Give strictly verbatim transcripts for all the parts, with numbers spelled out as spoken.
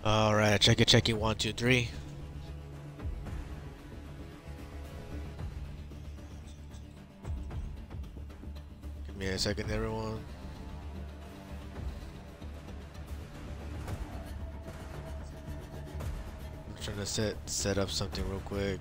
All right, check it, check it. One, two, three. Give me a second, everyone. I'm trying to set set up something real quick.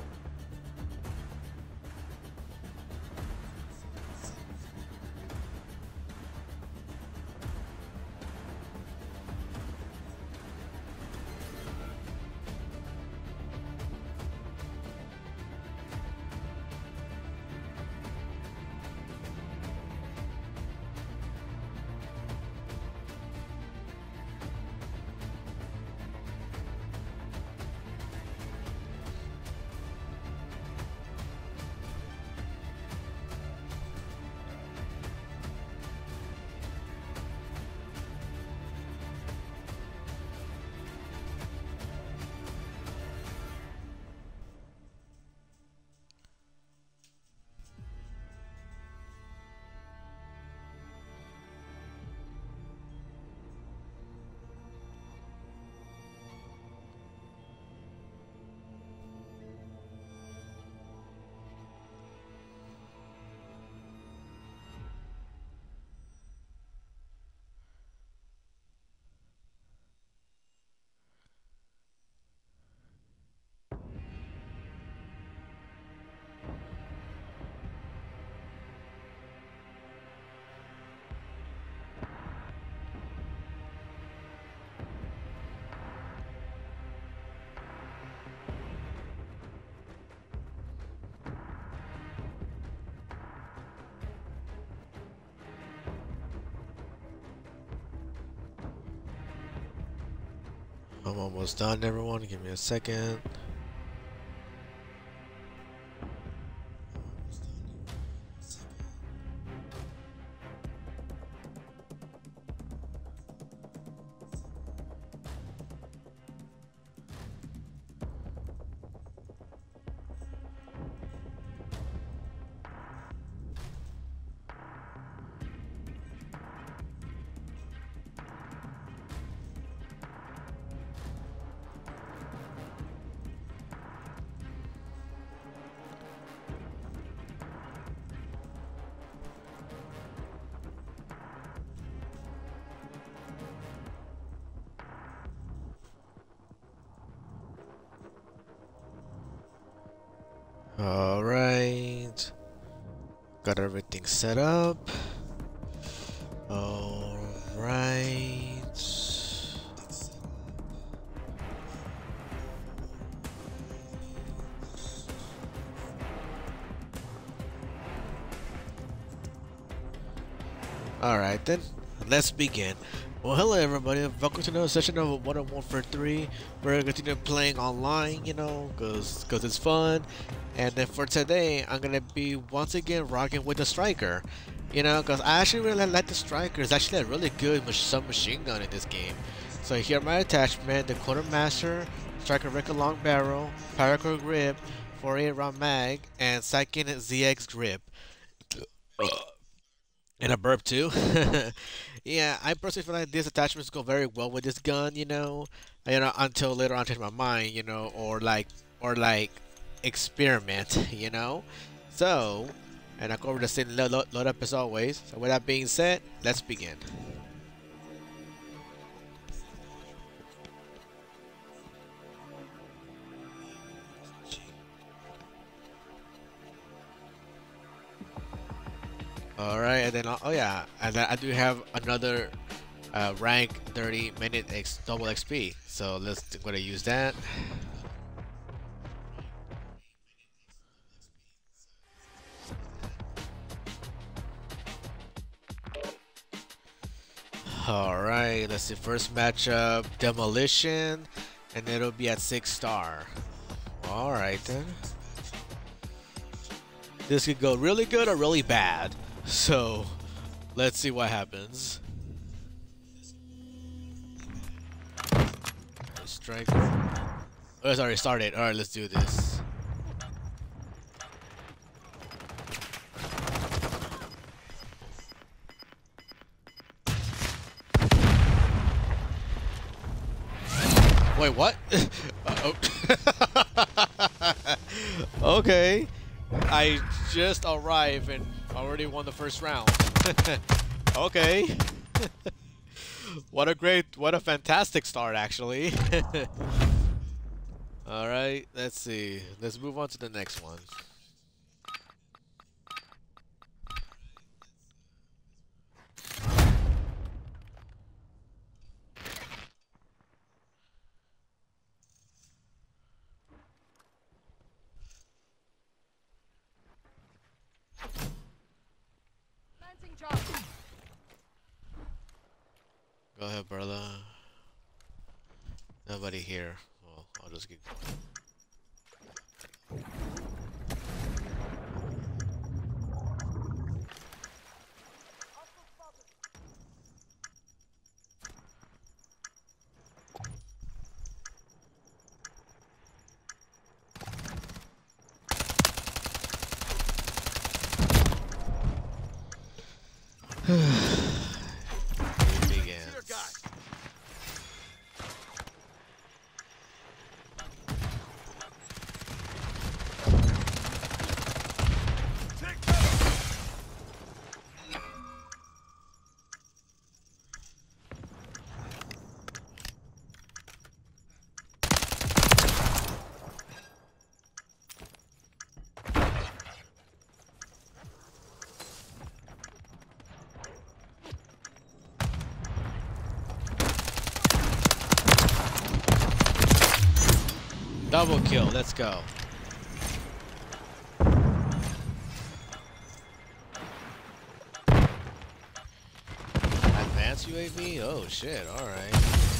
I'm almost done, everyone. Give me a second. All right. Got everything set up. All right. All right then. Let's begin. Well, hello everybody. Welcome to another session of Modern Warfare three. We're gonna continue playing online, you know, cause, cause it's fun. And then for today, I'm gonna be once again rocking with the Striker. You know, cause I actually really like the Striker. It's actually a really good mach submachine gun in this game. So here are my attachment: the Quartermaster, Striker Record Long Barrel, Paracord Grip, forty-eight round mag, and second Z X Grip. And a burp too. Yeah, I personally feel like these attachments go very well with this gun, you know. You know, until later on I change my mind, you know, or like or like experiment, you know. So, and I go over the same load, load, load up as always. So with that being said, let's begin. All right, and then uh, oh yeah, and then I do have another uh, rank thirty minute X double X P. So let's go to use that. All right, let's see. First matchup, Demolition, and it'll be at six star. All right then. This could go really good or really bad. So let's see what happens. Striker. Oh, it's already started. All right, let's do this. Wait, what? uh, oh. Okay. I just arrived and already won the first round. Okay. What a great, what a fantastic start, actually. Alright, let's see. Let's move on to the next one. Go ahead, brother. Nobody here. Well, I'll just keep going. It begins. Double kill, let's go. Advanced U A V? Oh shit, alright.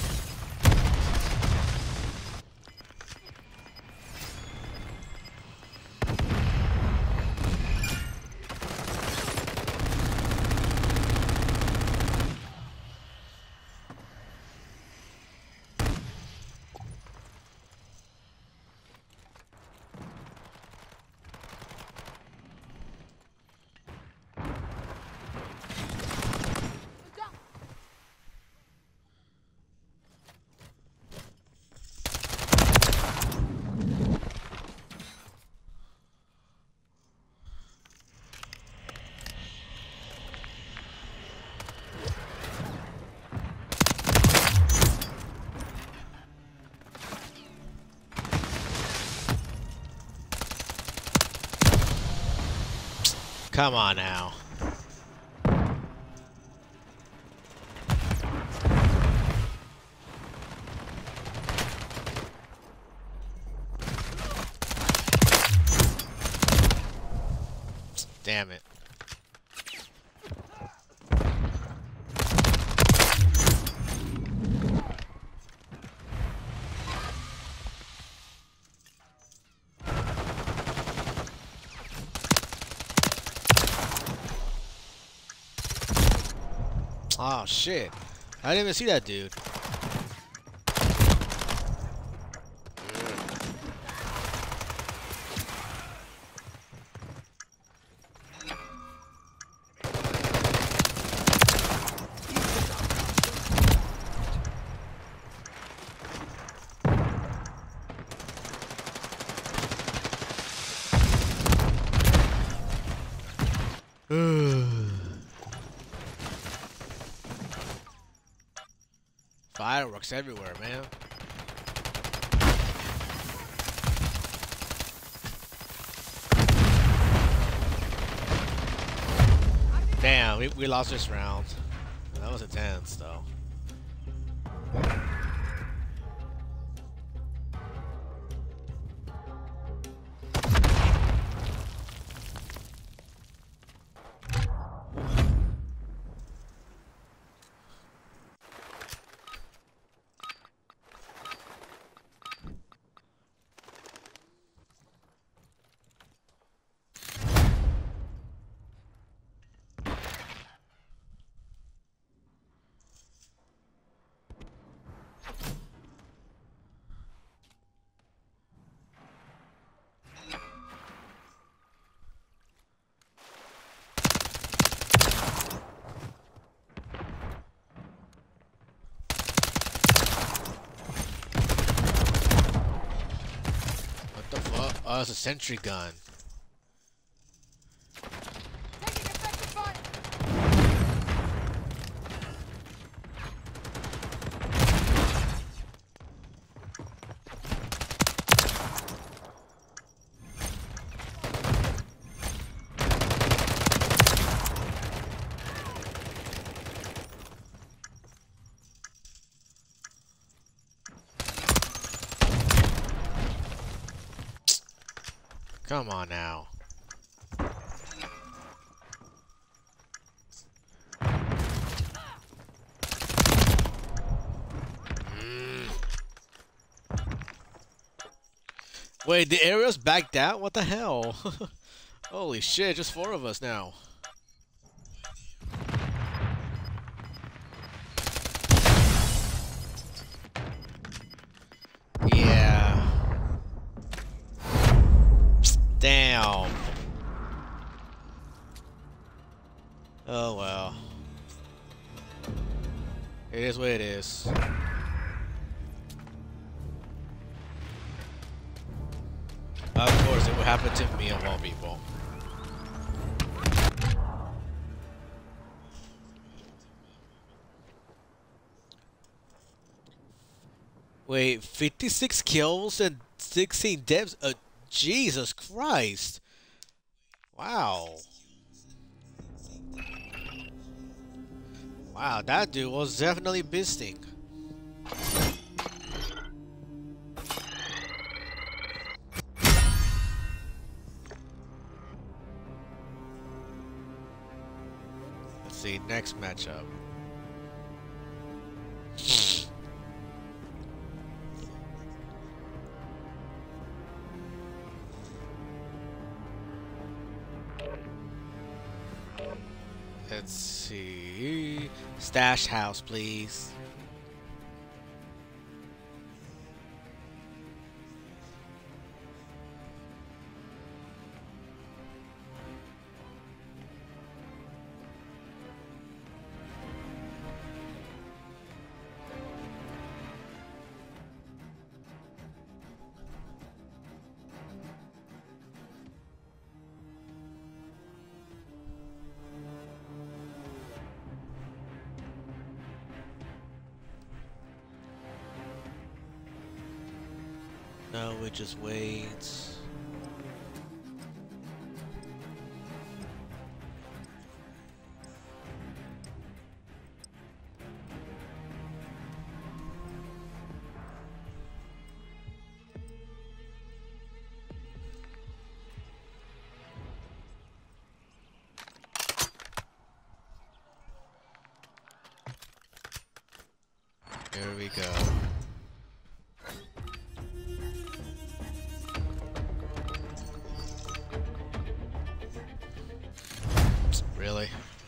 Come on now. Damn it. Oh shit. I didn't even see that dude. Fireworks everywhere, man. Damn, we, we lost this round. That was intense, though. Oh, it's a sentry gun. Taking effective fire. Come on now. Mm. Wait, the area's backed out? What the hell? Holy shit, just four of us now. Yeah. Damn. Oh well. It is what it is. Of course, it would happen to me of all people. Wait, fifty-six kills and sixteen deaths? Uh, Jesus Christ. Wow. Wow, that dude was definitely beasting. Let's see, next matchup. Let's see. Stash house, please. No, we just wait. Here we go. Really?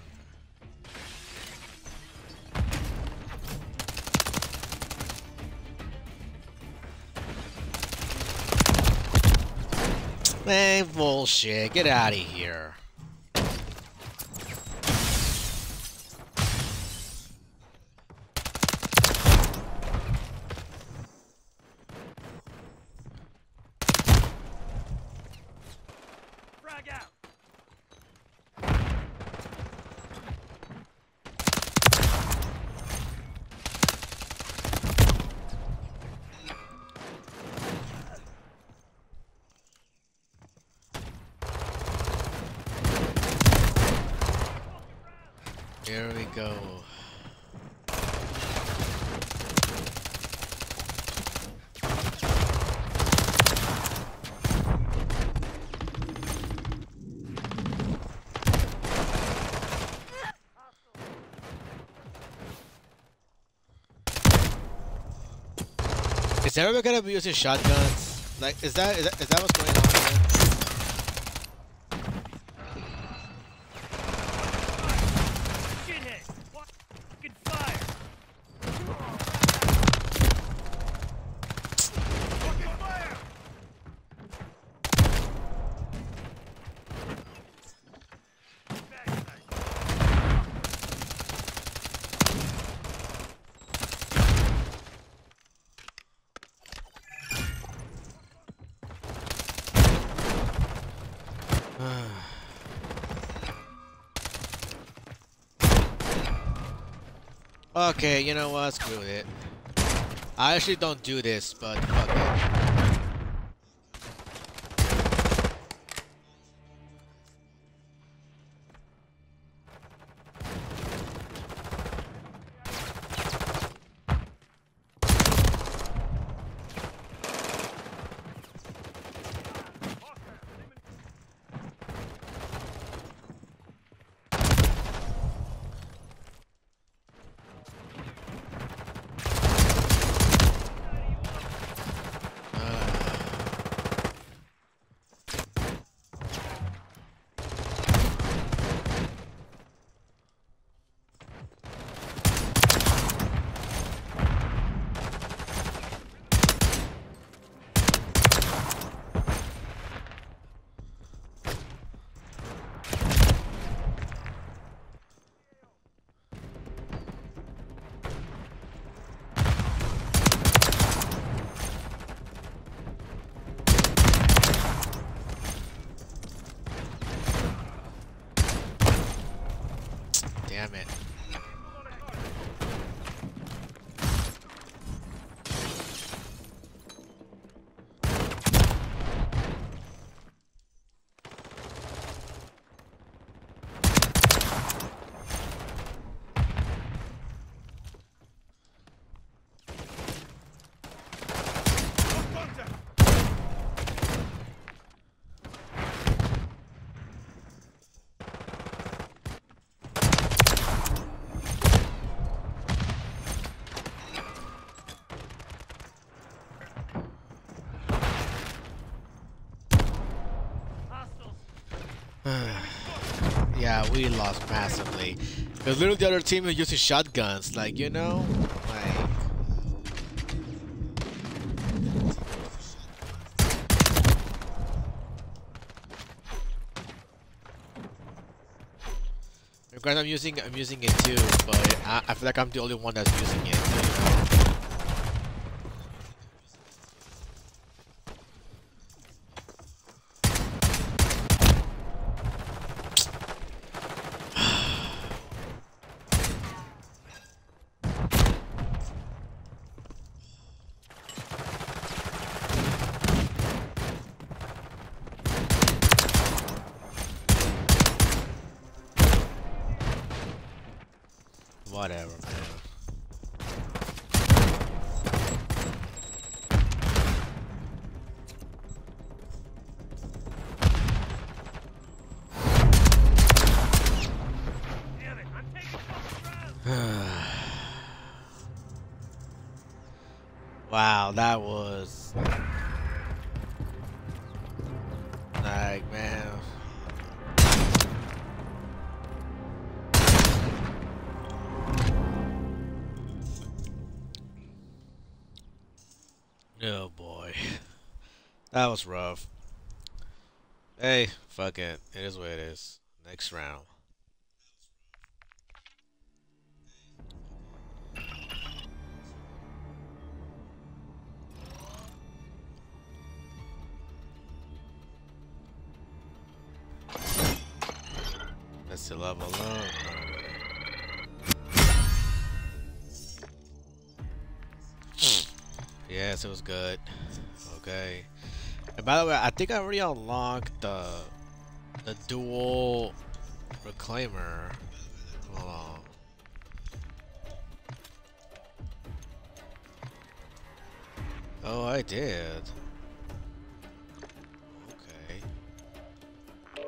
Man, bullshit. Get out of here. Frag out. Here we go. Is everyone gonna be using shotguns? Like, is that is that, is that what's going on here? Shithead. What? Fucking fire. Fucking fire. Okay, you know what? Screw it. I actually don't do this, but fuck it. Damn it. Yeah, we lost massively. Because literally the other team is using shotguns, like, you know? Like... Granted, I'm using, I'm using it too, but I, I feel like I'm the only one that's using it, you know? Whatever, man. Damn it, I'm taking fucking rounds. Wow, that was... Like, man... Oh boy. That was rough. Hey, fuck it. It is what it is. Next round. Let's the level up. Yes, it was good. Okay. And by the way, I think I already unlocked the the dual reclaimer. Hold on. Oh, I did. Okay.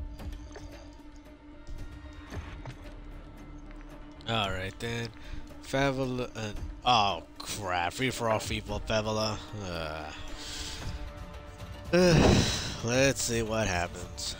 All right then. Favela and oh crap! Free for all people, Favela. Uh. Let's see what happens.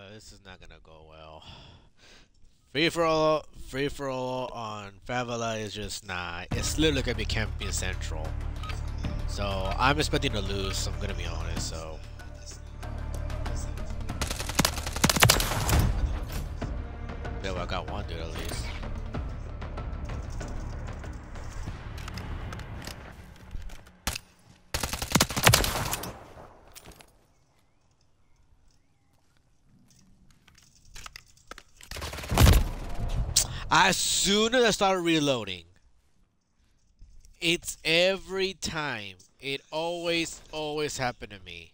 this is not gonna go well. Free for all, free for all on Favela is just nah. It's literally gonna be camping central. So I'm expecting to lose. I'm gonna be honest. So. Yeah, well, I got one dude at least. As soon as I start reloading, it's every time. It always, always happened to me.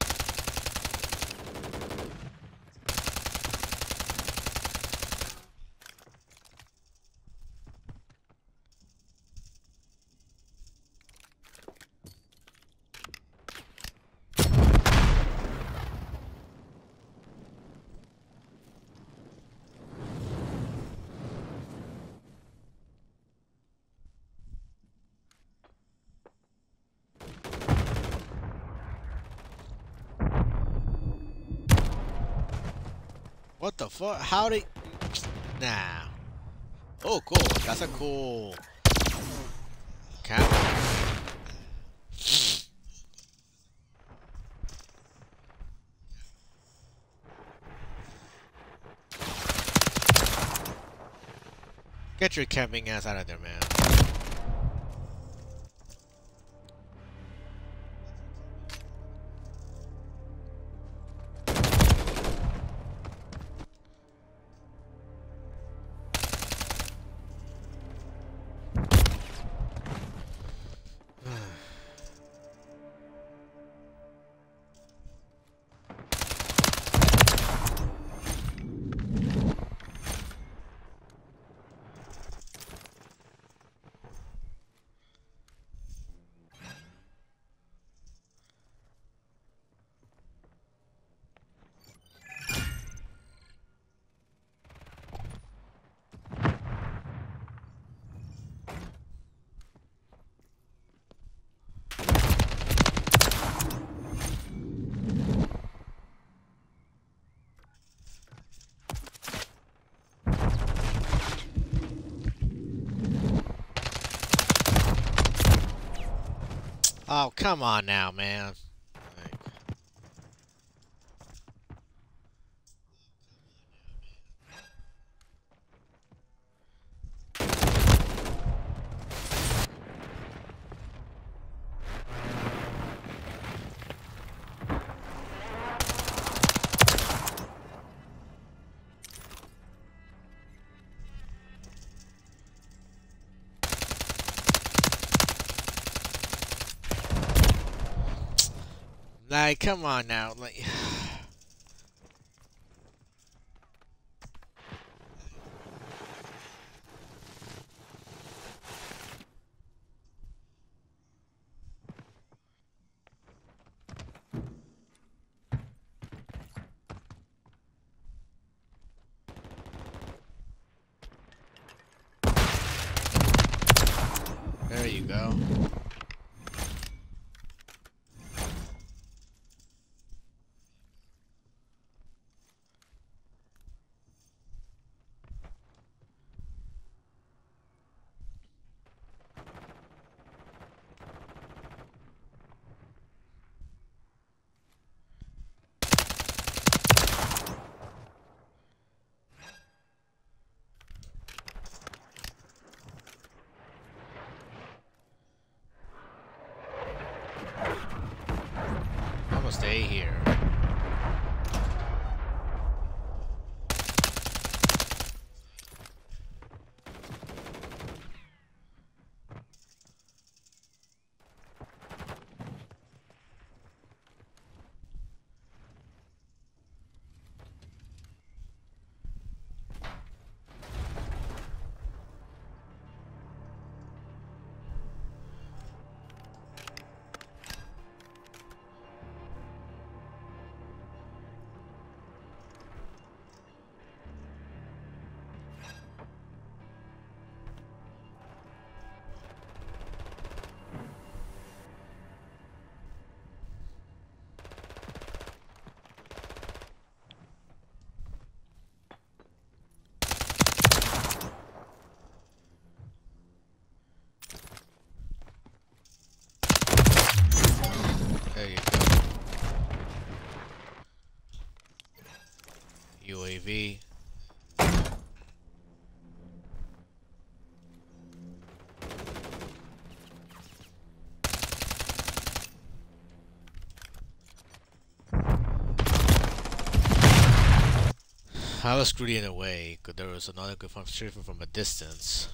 What the fuck? How did? Nah. Oh, cool. That's a cool camera. Get your camping ass out of there, man. Oh, come on now, man. Like, come on now, like. There you go. I'm gonna stay here. U A V. I was screwed in a way because there was another good from shooting from a distance.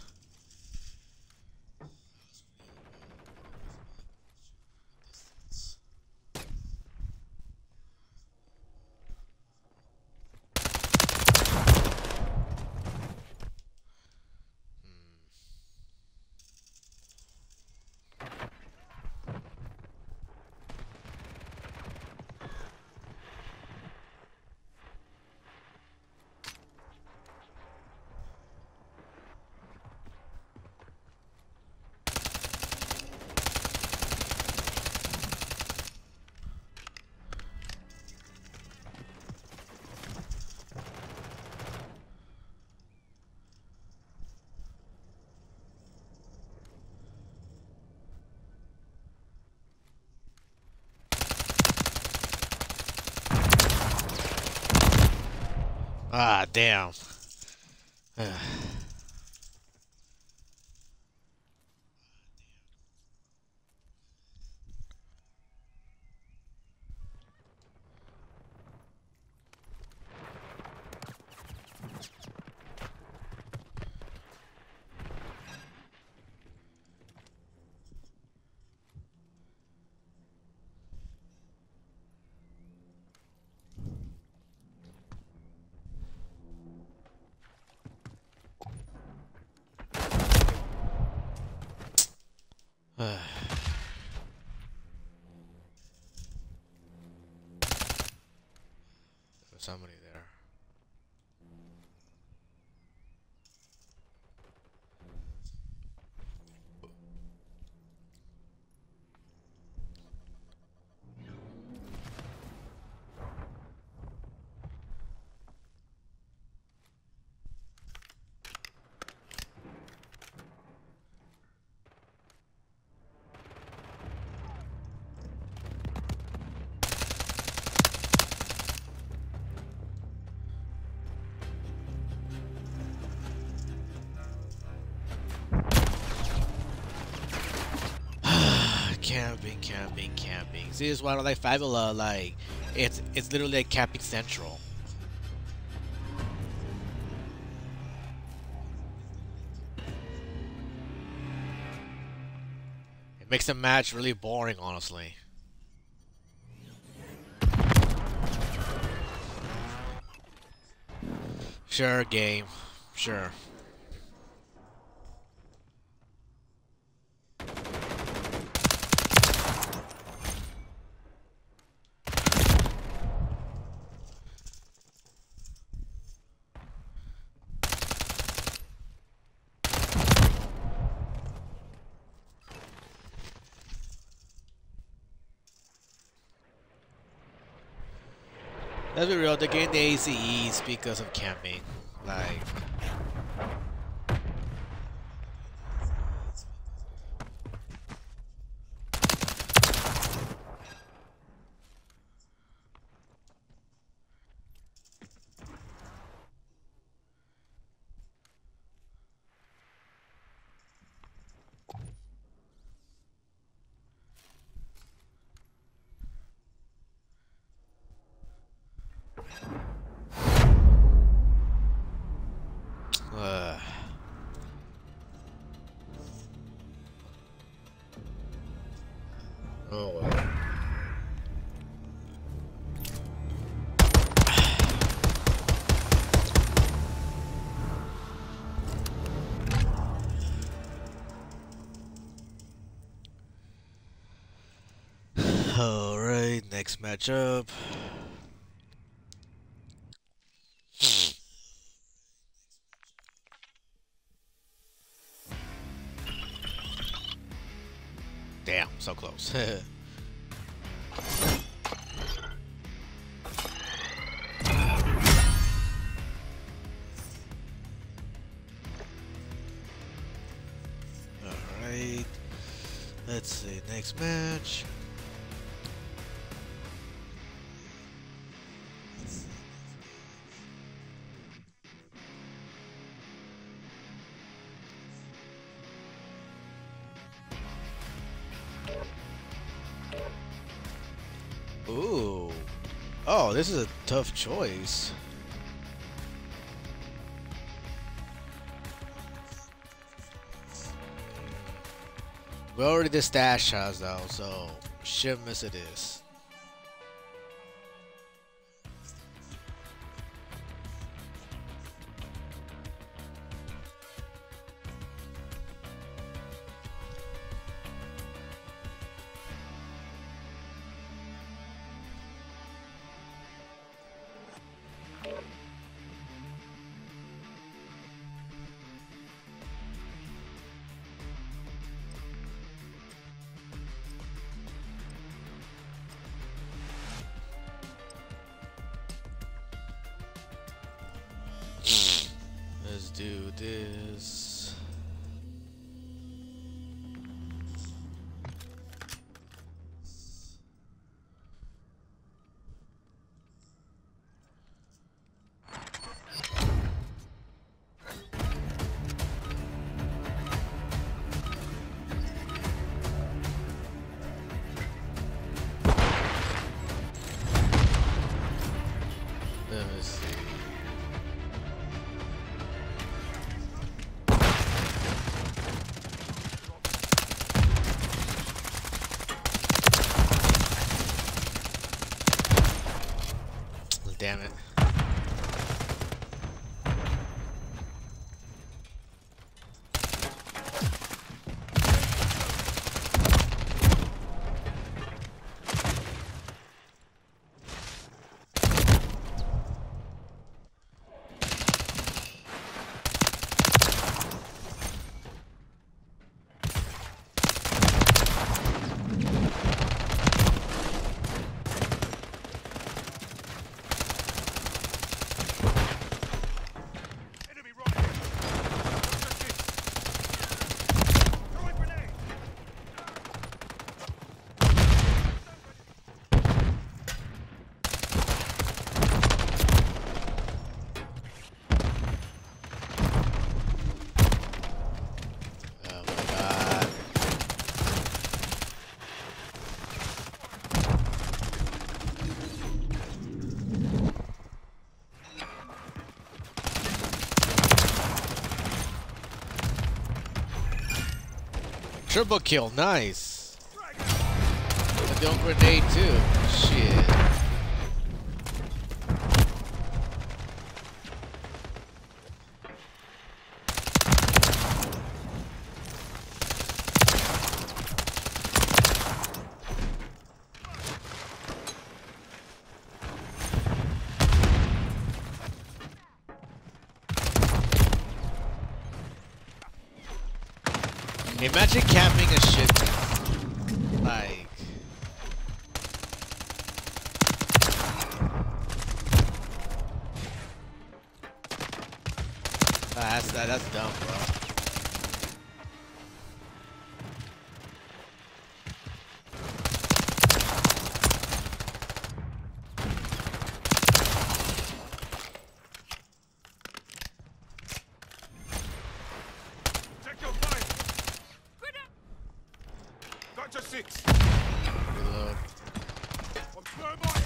Ah, damn. There's somebody there. Camping, camping, camping. See, this is why I don't like Favela. Like, it's it's literally like camping central. It makes the match really boring, honestly. Sure, game. Sure. Let's be real, they gained the A C Es because of camping. Like... Uh. Oh well. Alright, next matchup. Damn, so close. Alright. Let's see, next match. Ooh. Oh, this is a tough choice. We already did stash shots though, so should miss it is. Let's do this. Let me see. Damn it. Triple kill, nice. And the old grenade too. Shit. Imagine camping a shit ton. Like ah, that's that, that's dumb, bro. Gotcha six. Reload. I'm thermite.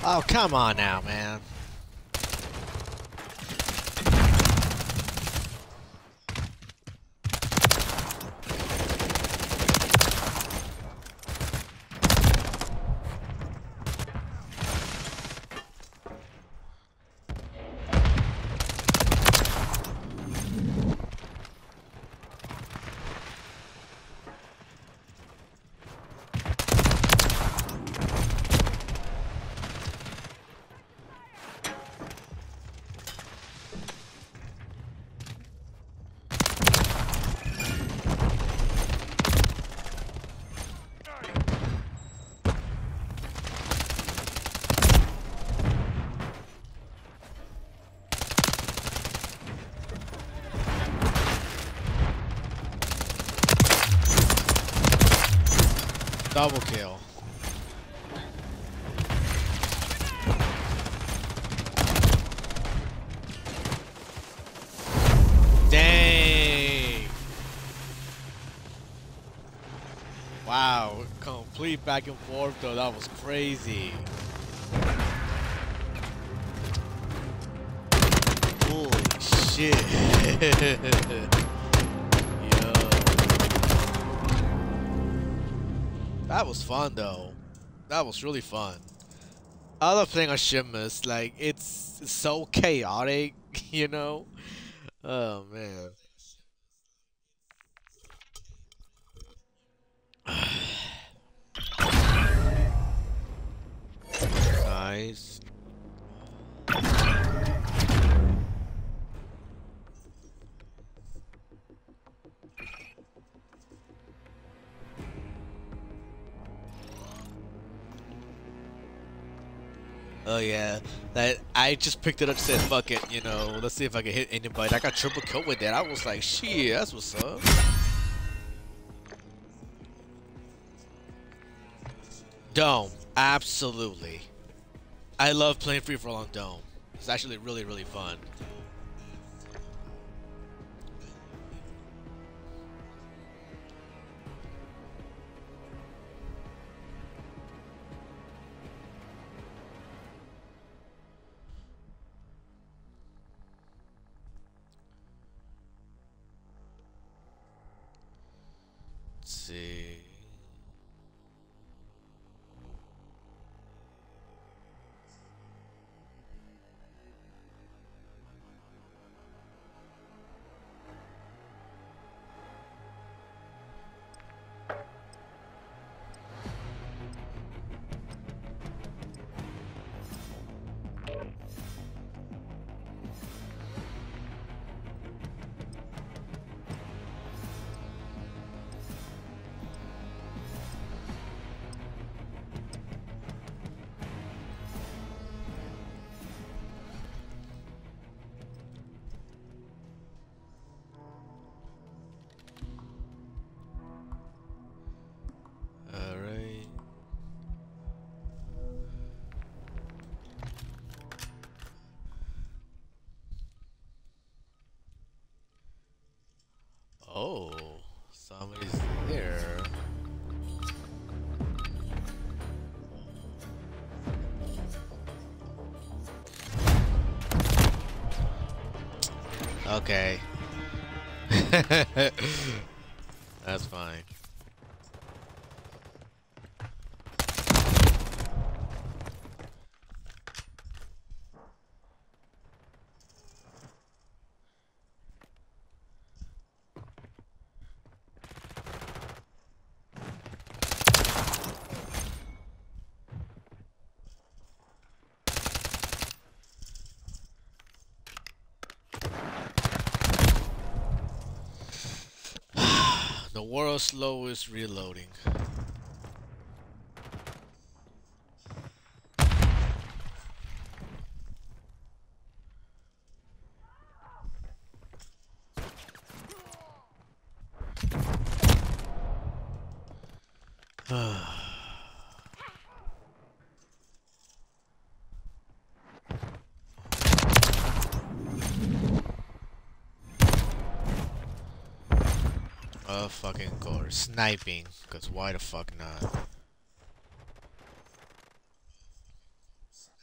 Oh, come on now, man. Double kill. Dang. Wow, complete back and forth though, that was crazy. Holy shit. Yo. That was fun though. That was really fun. I love playing on Shimus. Like it's, it's so chaotic, you know. Oh man. Nice. Oh yeah, that I just picked it up, said fuck it, you know, let's see if I can hit anybody. I got triple kill with that. I was like, shit, that's what's up. Dome, absolutely. I love playing free for all on Dome. It's actually really, really fun. Let's see. Alright. Oh, somebody's there. Okay. That's fine. The world's slowest reloading. Of fucking course. Sniping. Because why the fuck not?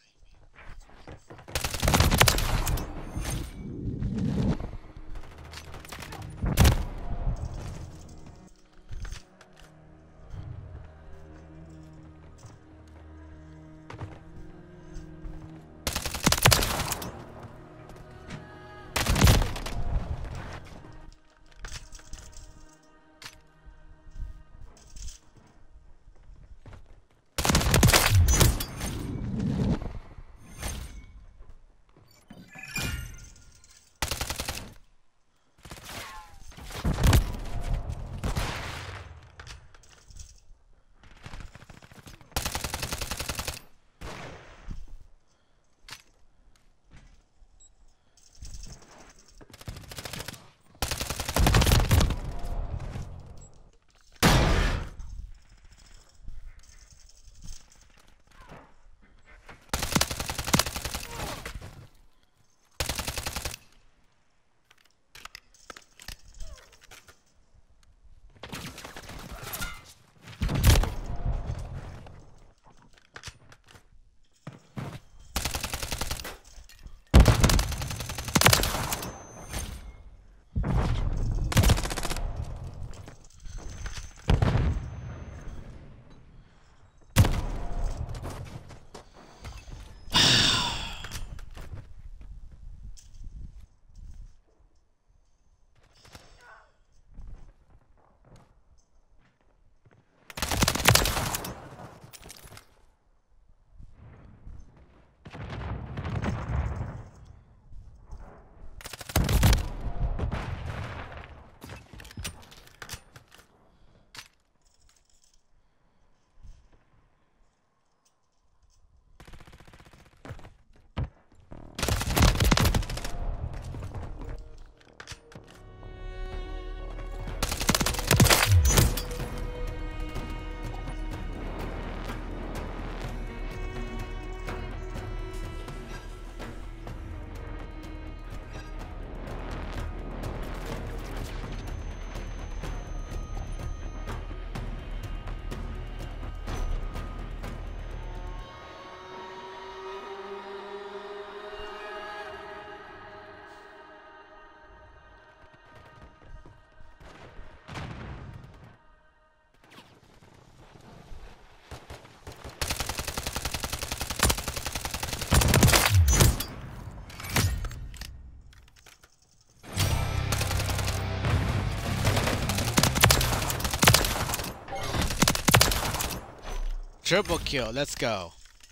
Triple kill. Let's go.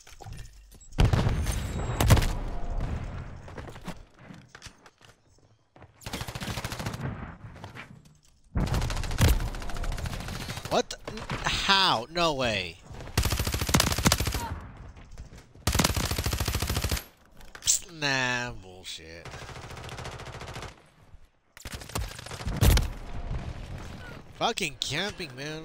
What? the- How? No way. Nah, bullshit. Fucking camping, man.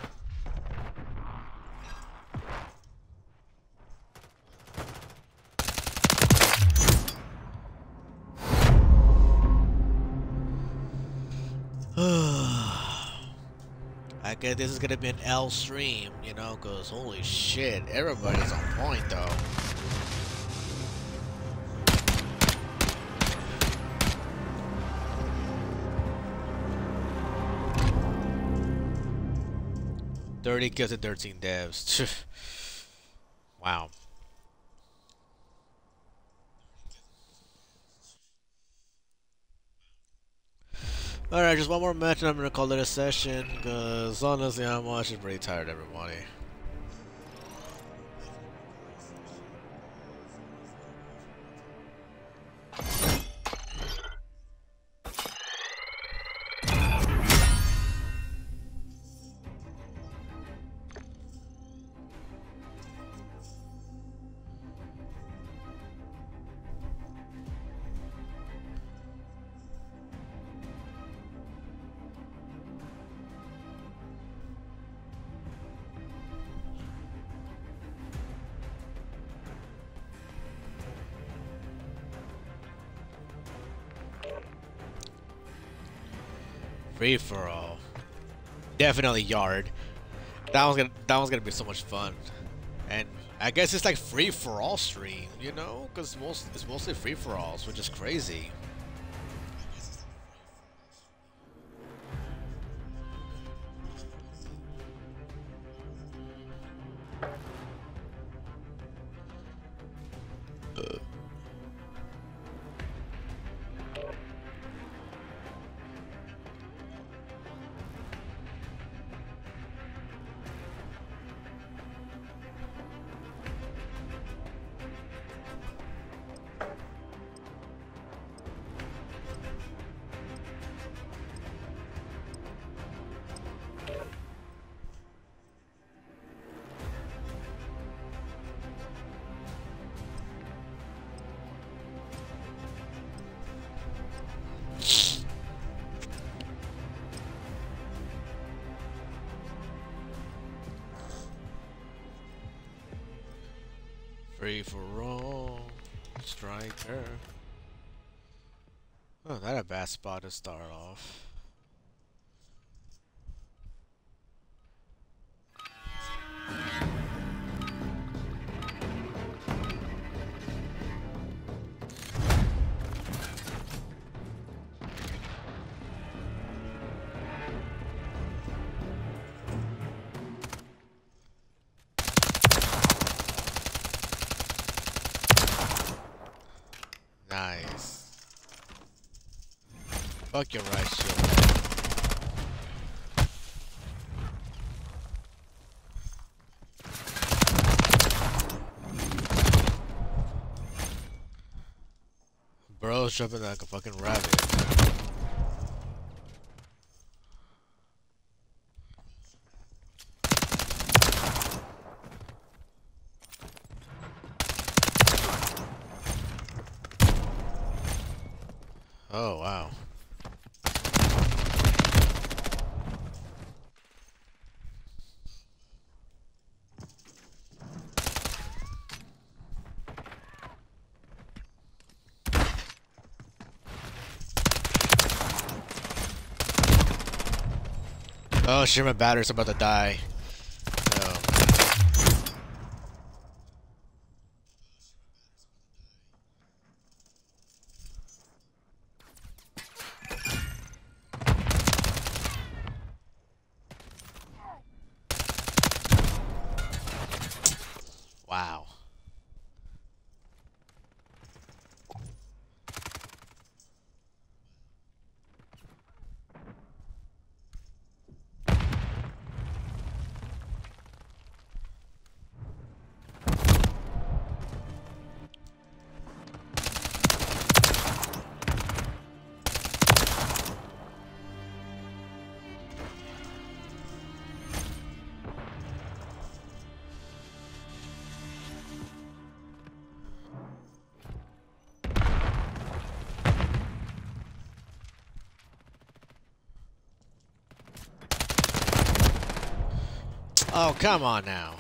I guess this is gonna be an L stream, you know, cause holy shit, everybody's on point though. thirty kills and thirteen devs. Wow. Alright, just one more match and I'm gonna call it a session, cause honestly I'm actually pretty tired, everybody. Free for all. Definitely yard. That one's gonna that one's gonna be so much fun. And I guess it's like free for all stream, you know? Cause most it's mostly free for alls, which is crazy. Uh. Free for all, striker. Oh, not a bad spot to start off. Nice. Fuck your right shield. Bro's jumping like a fucking rabbit. Oh, wow. Oh shit, my battery's about to die. No. Wow. Oh, come on now.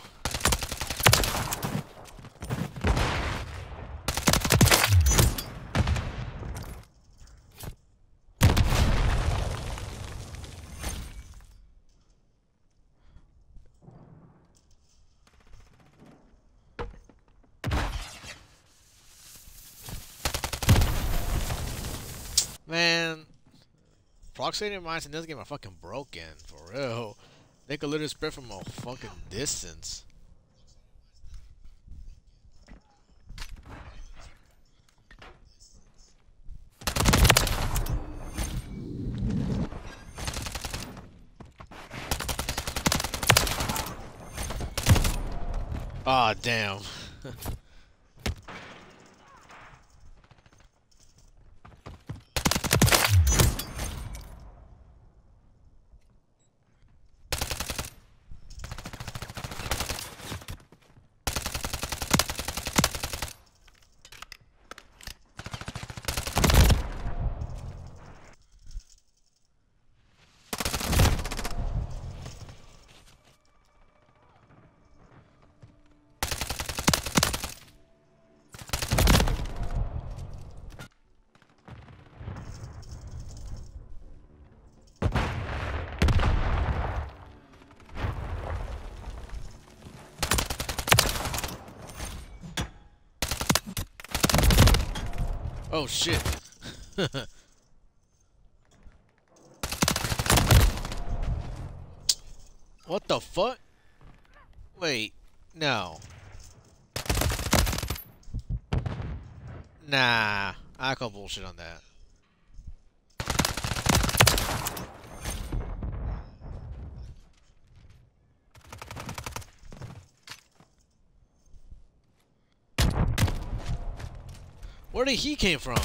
Man, proximity mines in this game are fucking broken, for real. They could literally spread from a fucking distance. Aw, oh, damn. Oh shit. What the fuck? Wait, no. Nah, I call bullshit on that. Where did he came from?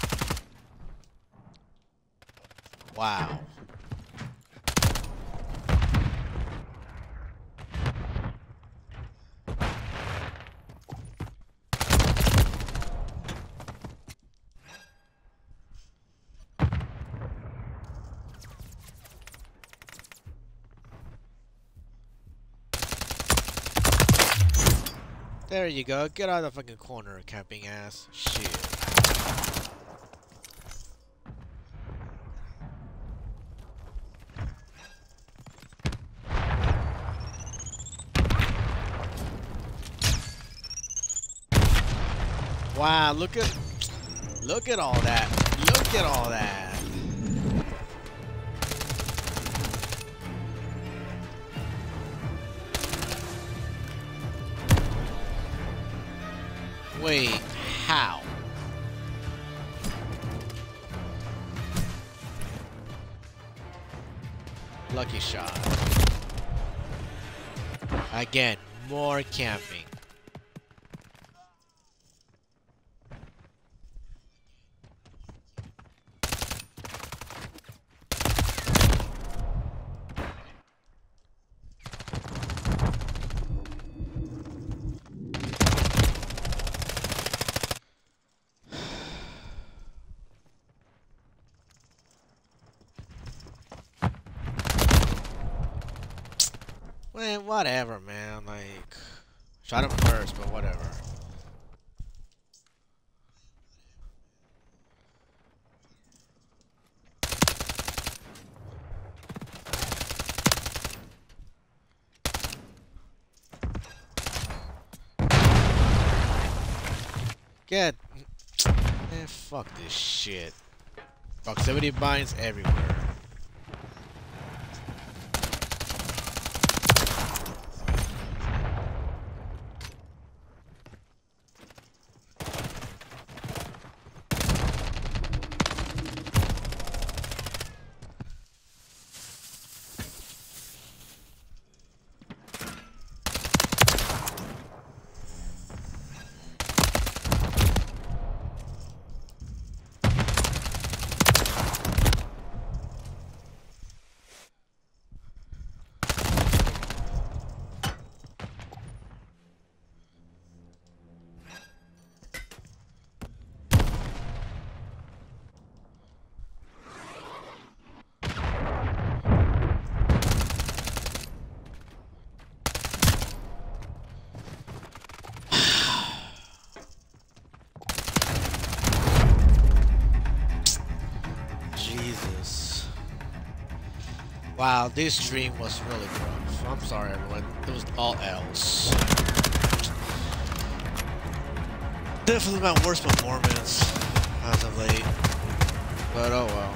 Wow. There you go. Get out of the fucking corner, camping ass. Shit. Wow, look at look at all that. Look at all that. Wait, how? Lucky shot. Again, more camping. Man, whatever, man. Like, shot him first, but whatever. Get. Man, fuck this shit. Proximity binds everywhere. Wow, this stream was really rough. I'm sorry, everyone. It was all else. Definitely my worst performance as of late. But oh well.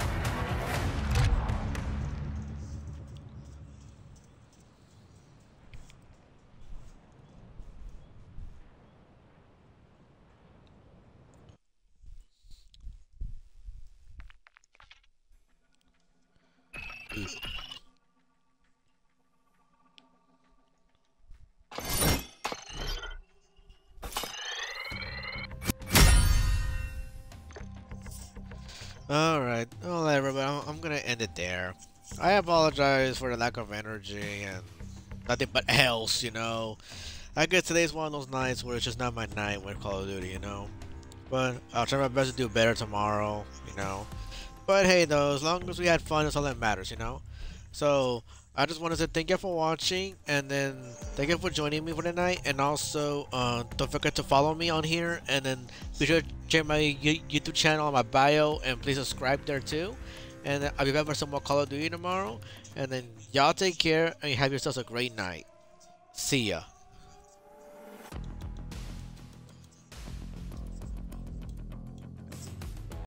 Alright, well everybody, I'm, I'm gonna end it there. I apologize for the lack of energy and nothing but else, you know. I guess today's one of those nights where it's just not my night with Call of Duty, you know. But I'll try my best to do better tomorrow, you know. But hey though, as long as we had fun, that's all that matters, you know. So, I just want to say thank you for watching, and then thank you for joining me for the night, and also uh, don't forget to follow me on here, and then be sure to check my YouTube channel on my bio, and please subscribe there too. And I'll be back for some more Call of Duty tomorrow, and then y'all take care, and have yourselves a great night. See ya.